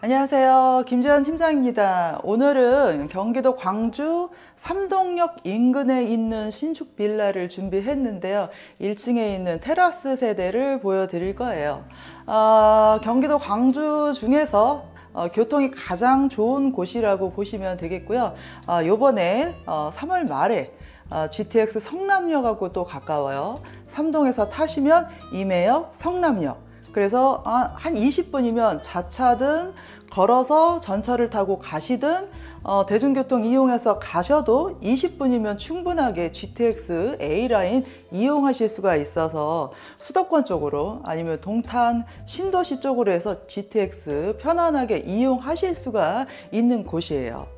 안녕하세요. 김재현 팀장입니다. 오늘은 경기도 광주 삼동역 인근에 있는 신축 빌라를 준비했는데요. 1층에 있는 테라스 세대를 보여드릴 거예요. 경기도 광주 중에서 교통이 가장 좋은 곳이라고 보시면 되겠고요. 요번에 3월 말에 GTX 성남역하고 또 가까워요. 삼동에서 타시면 임해역, 성남역. 그래서 한 20분이면 자차든 걸어서 전철을 타고 가시든 대중교통 이용해서 가셔도 20분이면 충분하게 GTX A라인 이용하실 수가 있어서 수도권 쪽으로 아니면 동탄 신도시 쪽으로 해서 GTX 편안하게 이용하실 수가 있는 곳이에요.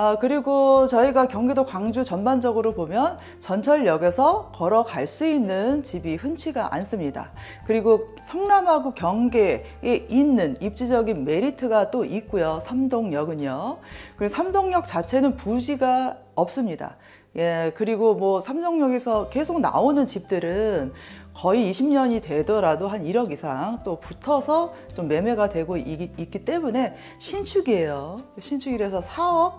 그리고 저희가 경기도 광주 전반적으로 보면 전철역에서 걸어갈 수 있는 집이 흔치가 않습니다. 그리고 성남하고 경계에 있는 입지적인 메리트가 또 있고요. 삼동역은요. 그리고 삼동역 자체는 부지가 없습니다. 예, 그리고 뭐 삼동역에서 계속 나오는 집들은 거의 20년이 되더라도 한 1억 이상 또 붙어서 좀 매매가 되고 있기 때문에 신축이에요. 신축이라서 4억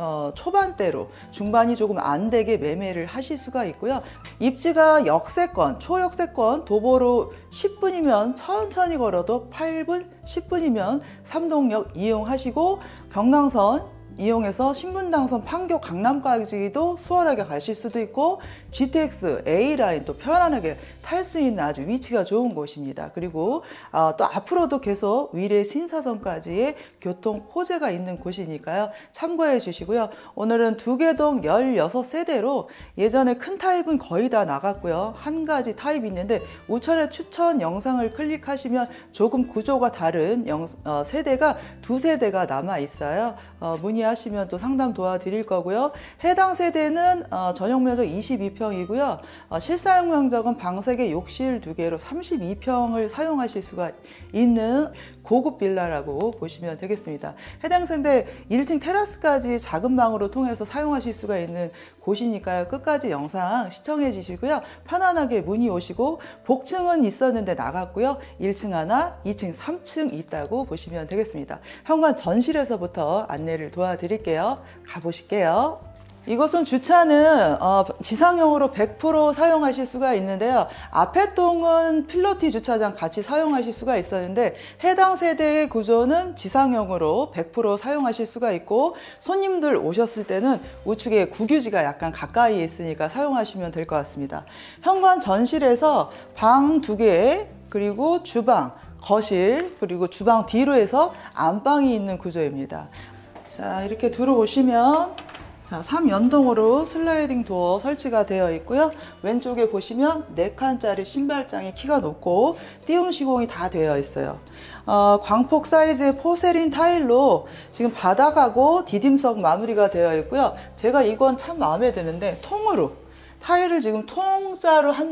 초반대로 중반이 조금 안 되게 매매를 하실 수가 있고요. 입지가 역세권, 초역세권, 도보로 10분이면 천천히 걸어도 8분, 10분이면 삼동역 이용하시고 경랑선 이용해서 신분당선 판교 강남까지도 수월하게 가실 수도 있고 GTX A라인 또 편안하게 탈 수 있는 아주 위치가 좋은 곳입니다. 그리고 또 앞으로도 계속 위례 신사선까지의 교통 호재가 있는 곳이니까요. 참고해 주시고요. 오늘은 두개동 16세대로 예전에 큰 타입은 거의 다 나갔고요. 한 가지 타입이 있는데 우천의 추천 영상을 클릭하시면 조금 구조가 다른 세대가 두 세대가 남아 있어요. 문의하시면 또 상담 도와드릴 거고요. 해당 세대는 전용 면적 22평이고요. 실사용 면적은 방세개 욕실 2개로 32평을 사용하실 수가 있는 고급 빌라라고 보시면 되겠습니다. 해당 세대 1층 테라스까지 작은 방으로 통해서 사용하실 수가 있는 곳이니까요. 끝까지 영상 시청해 주시고요. 편안하게 문의 오시고 복층은 있었는데 나갔고요. 1층 하나, 2층, 3층 있다고 보시면 되겠습니다. 현관 전실에서부터 안내를 도와드릴게요. 가보실게요. 이곳은 주차는 지상형으로 100% 사용하실 수가 있는데요. 앞에 동은 필로티 주차장 같이 사용하실 수가 있었는데 해당 세대의 구조는 지상형으로 100% 사용하실 수가 있고 손님들 오셨을 때는 우측에 국유지가 약간 가까이에 있으니까 사용하시면 될 것 같습니다. 현관 전실에서 방 2개 그리고 주방, 거실 그리고 주방 뒤로 해서 안방이 있는 구조입니다. 자, 이렇게 들어오시면 자, 3연동으로 슬라이딩 도어 설치가 되어 있고요. 왼쪽에 보시면 4칸짜리 신발장이 키가 높고 띄움 시공이 다 되어 있어요. 광폭 사이즈의 포세린 타일로 지금 바닥하고 디딤석 마무리가 되어 있고요. 제가 이건 참 마음에 드는데 통으로 타일을 지금 통짜로 한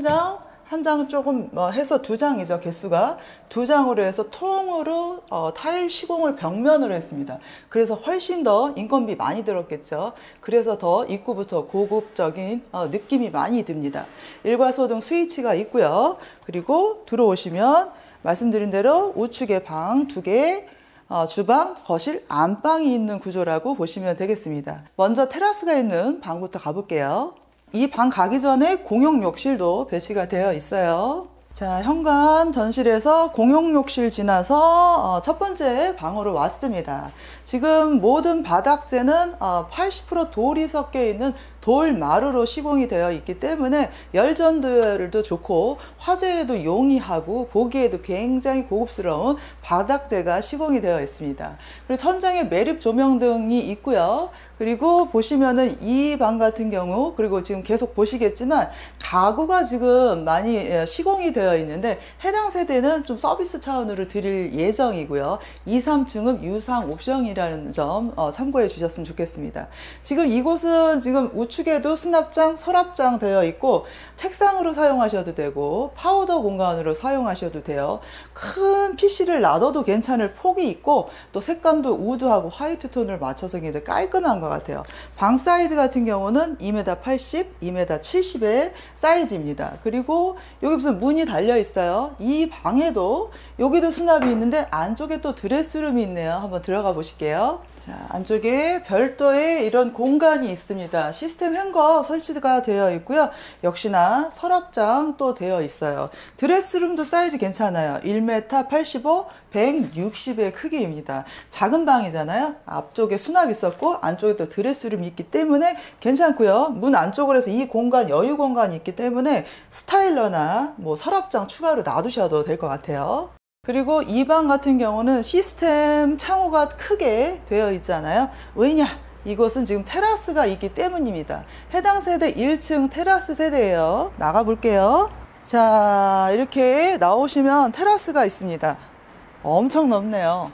장 조금 해서 2장이죠. 개수가 2장으로 해서 통으로 타일 시공을 벽면으로 했습니다. 그래서 훨씬 더 인건비 많이 들었겠죠. 그래서 더 입구부터 고급적인 느낌이 많이 듭니다. 일괄소등 스위치가 있고요. 그리고 들어오시면 말씀드린 대로 우측에 방 2개 주방, 거실, 안방이 있는 구조라고 보시면 되겠습니다. 먼저 테라스가 있는 방부터 가볼게요. 이 방 가기 전에 공용 욕실도 배치가 되어 있어요. 자, 현관 전실에서 공용 욕실 지나서 첫 번째 방으로 왔습니다. 지금 모든 바닥재는 80% 돌이 섞여 있는 돌마루로 시공이 되어 있기 때문에 열전도율도 좋고 화재에도 용이하고 보기에도 굉장히 고급스러운 바닥재가 시공이 되어 있습니다. 그리고 천장에 매립 조명등이 있고요. 그리고 보시면은 이 방 같은 경우 그리고 지금 계속 보시겠지만 가구가 지금 많이 시공이 되어 있는데 해당 세대는 좀 서비스 차원으로 드릴 예정이고요. 2, 3층은 유상 옵션이라는 점 참고해 주셨으면 좋겠습니다. 지금 이곳은 지금 우측 우측에도 수납장, 서랍장 되어 있고 책상으로 사용하셔도 되고 파우더 공간으로 사용하셔도 돼요. 큰 PC를 놔둬도 괜찮을 폭이 있고 또 색감도 우드하고 화이트 톤을 맞춰서 굉장히 깔끔한 것 같아요. 방 사이즈 같은 경우는 2m 80, 2m 70의 사이즈입니다. 그리고 여기 무슨 문이 달려 있어요. 이 방에도 여기도 수납이 있는데 안쪽에 또 드레스룸이 있네요. 한번 들어가 보실게요. 자, 안쪽에 별도의 이런 공간이 있습니다. 시스템 행거 설치가 되어 있고요. 역시나 서랍장 또 되어 있어요. 드레스룸도 사이즈 괜찮아요. 1m 85, 160의 크기입니다. 작은 방이잖아요. 앞쪽에 수납 있었고 안쪽에 또 드레스룸이 있기 때문에 괜찮고요. 문 안쪽으로 해서 이 공간, 여유 공간이 있기 때문에 스타일러나 뭐 서랍장 추가로 놔두셔도 될 것 같아요. 그리고 이 방 같은 경우는 시스템 창호가 크게 되어 있잖아요. 왜냐? 이곳은 지금 테라스가 있기 때문입니다. 해당 세대 1층 테라스 세대예요. 나가 볼게요. 자, 이렇게 나오시면 테라스가 있습니다. 엄청 넓네요.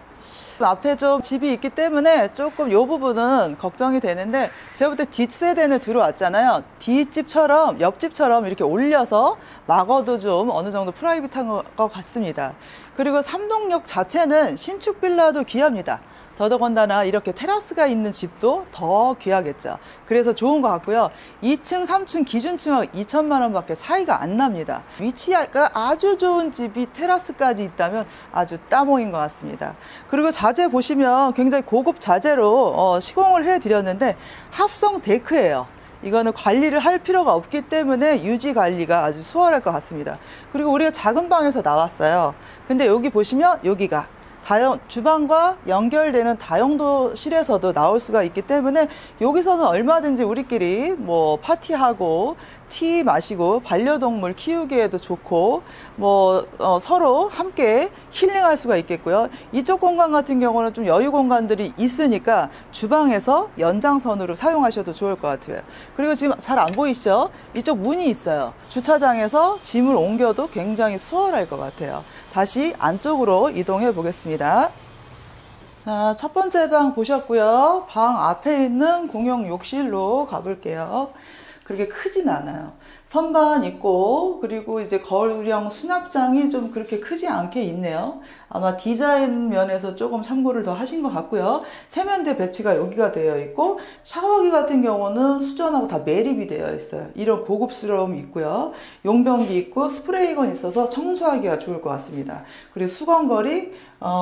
앞에 좀 집이 있기 때문에 조금 이 부분은 걱정이 되는데 제가 볼 때 뒷세대는 들어왔잖아요. 뒷집처럼 옆집처럼 이렇게 올려서 막어도 좀 어느 정도 프라이빗한 것 같습니다. 그리고 삼동역 자체는 신축 빌라도 귀합니다. 더더군다나 이렇게 테라스가 있는 집도 더 귀하겠죠. 그래서 좋은 것 같고요. 2층, 3층 기준층은 2천만 원 밖에 차이가 안 납니다. 위치가 아주 좋은 집이 테라스까지 있다면 아주 따봉인 것 같습니다. 그리고 자재 보시면 굉장히 고급 자재로 시공을 해드렸는데 합성 데크예요. 이거는 관리를 할 필요가 없기 때문에 유지 관리가 아주 수월할 것 같습니다. 그리고 우리가 작은 방에서 나왔어요. 근데 여기 보시면 여기가 주방과 연결되는 다용도실에서도 나올 수가 있기 때문에 여기서는 얼마든지 우리끼리 뭐 파티하고 티 마시고 반려동물 키우기에도 좋고 뭐 서로 함께 힐링할 수가 있겠고요. 이쪽 공간 같은 경우는 좀 여유 공간들이 있으니까 주방에서 연장선으로 사용하셔도 좋을 것 같아요. 그리고 지금 잘 안 보이시죠? 이쪽 문이 있어요. 주차장에서 짐을 옮겨도 굉장히 수월할 것 같아요. 다시 안쪽으로 이동해 보겠습니다. 자, 첫 번째 방 보셨고요. 방 앞에 있는 공용 욕실로 가볼게요. 그렇게 크진 않아요. 선반 있고 그리고 이제 거울형 수납장이 좀 그렇게 크지 않게 있네요. 아마 디자인 면에서 조금 참고를 더 하신 것 같고요. 세면대 배치가 여기가 되어 있고 샤워기 같은 경우는 수전하고 다 매립이 되어 있어요. 이런 고급스러움이 있고요. 용변기 있고 스프레이건 있어서 청소하기가 좋을 것 같습니다. 그리고 수건걸이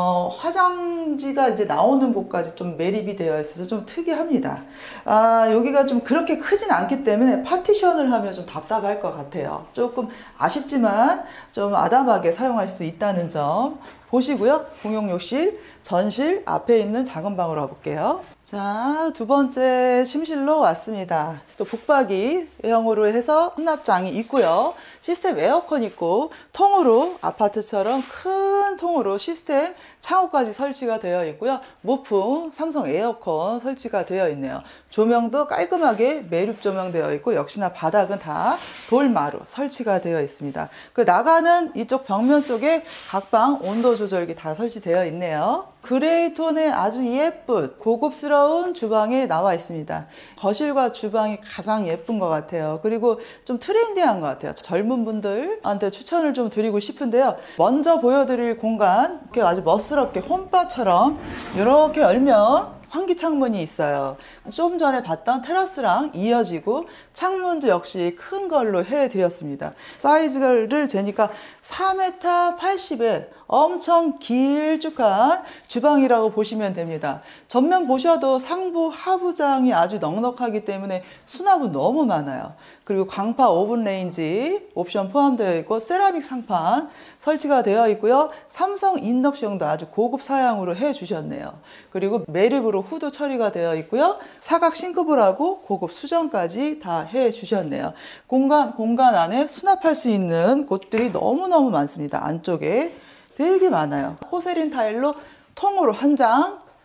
화장지가 이제 나오는 곳까지 좀 매립이 되어 있어서 좀 특이합니다. 여기가 좀 그렇게 크진 않기 때문에 파티션을 하면 좀 답답할 것 같아요. 조금 아쉽지만 좀 아담하게 사용할 수 있다는 점 보시고요. 공용 욕실, 전실 앞에 있는 작은 방으로 가볼게요. 자, 두 번째 침실로 왔습니다. 또 북박이형으로 해서 수납장이 있고요. 시스템 에어컨 있고 통으로 아파트처럼 큰 통으로 시스템 창호까지 설치가 되어 있고요. 무풍 삼성 에어컨 설치가 되어 있네요. 조명도 깔끔하게 매립 조명되어 있고 역시나 바닥은 다 돌마루 설치가 되어 있습니다. 그 나가는 이쪽 벽면 쪽에 각방 온도 조절기 다 설치되어 있네요. 그레이 톤의 아주 예쁜 고급스러운 주방에 나와 있습니다. 거실과 주방이 가장 예쁜 것 같아요. 그리고 좀 트렌디한 것 같아요. 젊은 분들한테 추천을 좀 드리고 싶은데요. 먼저 보여드릴 공간 이렇게 아주 멋스럽게 홈바처럼 이렇게 열면 환기창문이 있어요. 좀 전에 봤던 테라스랑 이어지고 창문도 역시 큰 걸로 해드렸습니다. 사이즈를 재니까 4m 80에 엄청 길쭉한 주방이라고 보시면 됩니다. 전면 보셔도 상부 하부장이 아주 넉넉하기 때문에 수납은 너무 많아요. 그리고 광파 오븐 레인지 옵션 포함되어 있고 세라믹 상판 설치가 되어 있고요. 삼성 인덕션도 아주 고급 사양으로 해주셨네요. 그리고 매립으로 후드 처리가 되어 있고요. 사각 싱크볼하고 고급 수전까지 다 해주셨네요. 공간 안에 수납할 수 있는 곳들이 너무너무 많습니다. 안쪽에 되게 많아요. 포세린 타일로 통으로 한 장,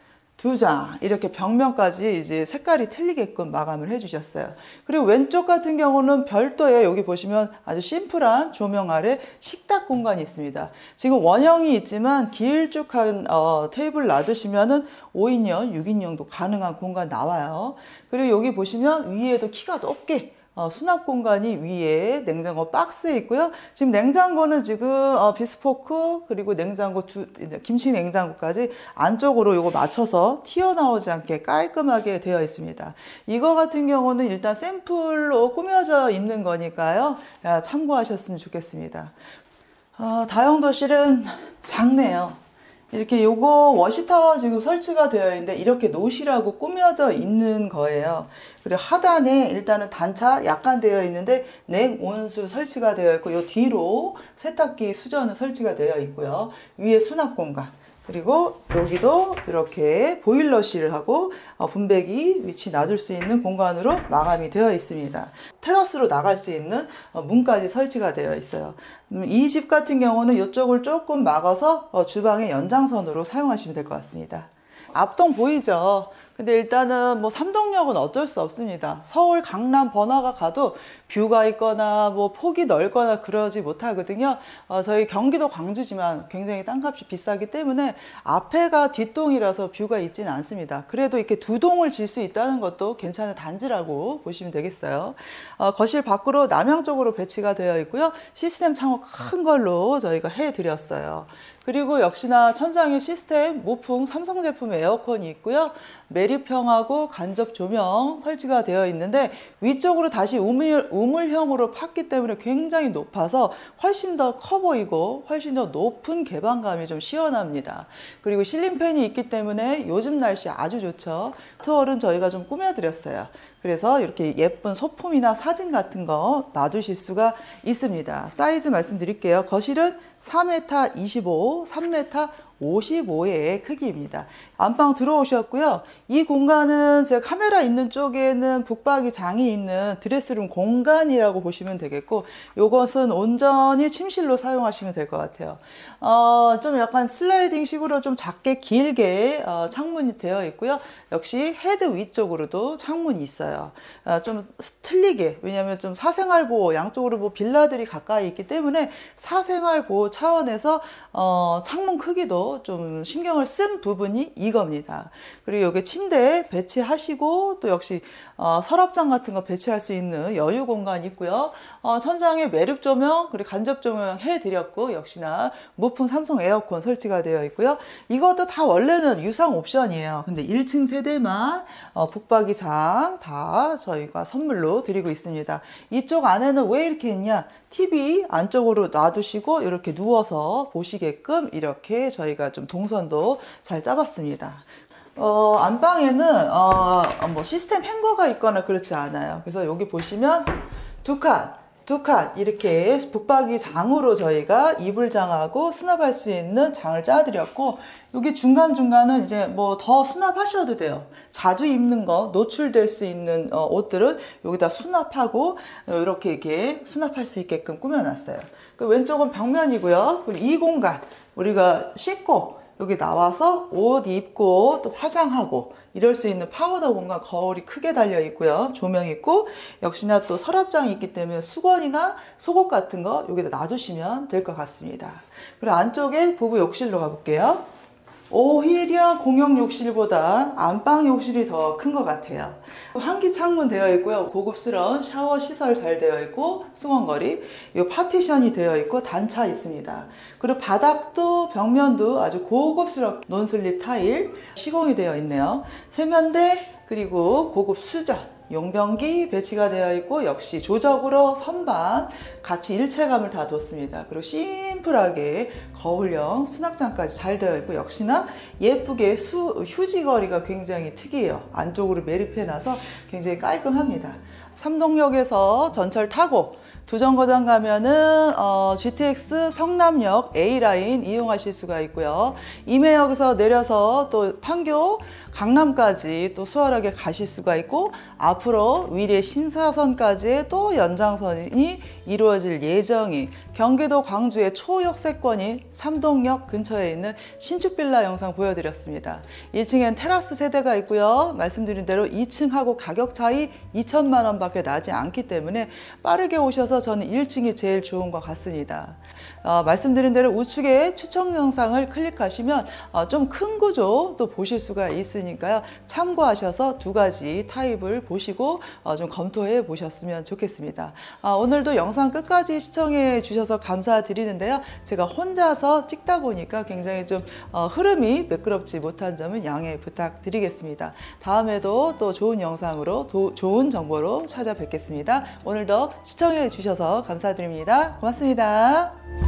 2장 이렇게 벽면까지 이제 색깔이 틀리게끔 마감을 해주셨어요. 그리고 왼쪽 같은 경우는 별도의 여기 보시면 아주 심플한 조명 아래 식탁 공간이 있습니다. 지금 원형이 있지만 길쭉한 테이블 놔두시면은 5인용, 6인용도 가능한 공간 나와요. 그리고 여기 보시면 위에도 키가 높게 수납 공간이 위에 냉장고 박스에 있고요. 지금 냉장고는 지금 비스포크 그리고 냉장고 김치 냉장고까지 안쪽으로 요거 맞춰서 튀어나오지 않게 깔끔하게 되어 있습니다. 이거 같은 경우는 일단 샘플로 꾸며져 있는 거니까요. 참고하셨으면 좋겠습니다. 다용도실은 작네요. 이렇게 요거 워시타워 지금 설치가 되어 있는데 이렇게 노실하고 꾸며져 있는 거예요. 그리고 하단에 일단은 단차 약간 되어 있는데 냉온수 설치가 되어 있고 요 뒤로 세탁기 수전은 설치가 되어 있고요. 위에 수납 공간 그리고 여기도 이렇게 보일러실하고 분배기 위치 놔둘 수 있는 공간으로 마감이 되어 있습니다. 테라스로 나갈 수 있는 문까지 설치가 되어 있어요. 이 집 같은 경우는 이쪽을 조금 막아서 주방의 연장선으로 사용하시면 될 것 같습니다. 앞동 보이죠? 근데 일단은 뭐 삼동역은 어쩔 수 없습니다. 서울, 강남, 번화가 가도 뷰가 있거나 뭐 폭이 넓거나 그러지 못하거든요. 저희 경기도 광주지만 굉장히 땅값이 비싸기 때문에 앞에가 뒷동이라서 뷰가 있지는 않습니다. 그래도 이렇게 두 동을 질 수 있다는 것도 괜찮은 단지라고 보시면 되겠어요. 거실 밖으로 남향 쪽으로 배치가 되어 있고요. 시스템 창호 큰 걸로 저희가 해드렸어요. 그리고 역시나 천장에 시스템 무풍 삼성 제품 에어컨이 있고요. 매립형하고 간접 조명 설치가 되어 있는데 위쪽으로 다시 우물형으로 팠기 때문에 굉장히 높아서 훨씬 더 커 보이고 훨씬 더 높은 개방감이 좀 시원합니다. 그리고 실링팬이 있기 때문에 요즘 날씨 아주 좋죠. 투어는 저희가 좀 꾸며드렸어요. 그래서 이렇게 예쁜 소품이나 사진 같은 거 놔두실 수가 있습니다. 사이즈 말씀드릴게요. 거실은 4m 25, 3m 55의 크기입니다. 안방 들어오셨고요. 이 공간은 제 카메라 있는 쪽에는 북박이 장이 있는 드레스룸 공간이라고 보시면 되겠고 이것은 온전히 침실로 사용하시면 될 것 같아요. 좀 약간 슬라이딩 식으로 좀 작게 길게 창문이 되어 있고요. 역시 헤드 위쪽으로도 창문이 있어요. 좀 틀리게 왜냐하면 좀 사생활보호 양쪽으로 뭐 빌라들이 가까이 있기 때문에 사생활보호 차원에서 창문 크기도 좀 신경을 쓴 부분이 이겁니다. 그리고 여기 침대 배치하시고 또 역시 서랍장 같은 거 배치할 수 있는 여유 공간이 있고요. 천장에 매립 조명 그리고 간접 조명 해드렸고 역시나 무풍 삼성 에어컨 설치가 되어 있고요. 이것도 다 원래는 유상 옵션이에요. 근데 1층 세대만 북박이 장 다 저희가 선물로 드리고 있습니다. 이쪽 안에는 왜 이렇게 했냐? TV 안쪽으로 놔두시고 이렇게 누워서 보시게끔 이렇게 저희가 좀 동선도 잘 짜봤습니다. 안방에는 뭐 시스템 행거가 있거나 그렇지 않아요. 그래서 여기 보시면 두 칸 이렇게 북박이 장으로 저희가 이불장하고 수납할 수 있는 장을 짜드렸고 여기 중간중간은 이제 뭐 더 수납하셔도 돼요. 자주 입는 거 노출될 수 있는 옷들은 여기다 수납하고 이렇게 수납할 수 있게끔 꾸며놨어요. 그 왼쪽은 벽면이고요. 그리고 이 공간 우리가 씻고 여기 나와서 옷 입고 또 화장하고 이럴 수 있는 파우더 공간 거울이 크게 달려 있고요. 조명 있고 역시나 또 서랍장이 있기 때문에 수건이나 속옷 같은 거 여기다 놔두시면 될 것 같습니다. 그리고 안쪽에 부부 욕실로 가볼게요. 오히려 공용 욕실보다 안방 욕실이 더 큰 것 같아요. 환기 창문 되어 있고요. 고급스러운 샤워 시설 잘 되어 있고 수건거리, 이 파티션이 되어 있고 단차 있습니다. 그리고 바닥도 벽면도 아주 고급스럽게 논슬립 타일 시공이 되어 있네요. 세면대 그리고 고급 수전 용변기 배치가 되어 있고 역시 조적으로 선반 같이 일체감을 다 뒀습니다. 그리고 심플하게 거울형 수납장까지 잘 되어 있고 역시나 예쁘게 휴지거리가 굉장히 특이해요. 안쪽으로 매립해놔서 굉장히 깔끔합니다. 삼동역에서 전철 타고 두정거장 가면은 GTX 성남역 A라인 이용하실 수가 있고요. 임해역에서 내려서 또 판교 강남까지 또 수월하게 가실 수가 있고, 앞으로 위례 신사선까지의 또 연장선이 이루어질 예정인 경기도 광주의 초역세권인 삼동역 근처에 있는 신축 빌라 영상 보여드렸습니다. 1층엔 테라스 세대가 있고요. 말씀드린 대로 2층하고 가격 차이 2천만 원 밖에 나지 않기 때문에 빠르게 오셔서 저는 1층이 제일 좋은 것 같습니다. 말씀드린 대로 우측에 추천 영상을 클릭하시면 좀 큰 구조 또 보실 수가 있으니까요. 참고하셔서 두 가지 타입을 보시고 좀 검토해 보셨으면 좋겠습니다. 오늘도 영상 끝까지 시청해 주셔서 감사드리는데요. 제가 혼자서 찍다 보니까 굉장히 좀 흐름이 매끄럽지 못한 점은 양해 부탁드리겠습니다. 다음에도 또 좋은 영상으로 좋은 정보로 찾아뵙겠습니다. 오늘도 시청해 주셔서 감사드립니다. 고맙습니다.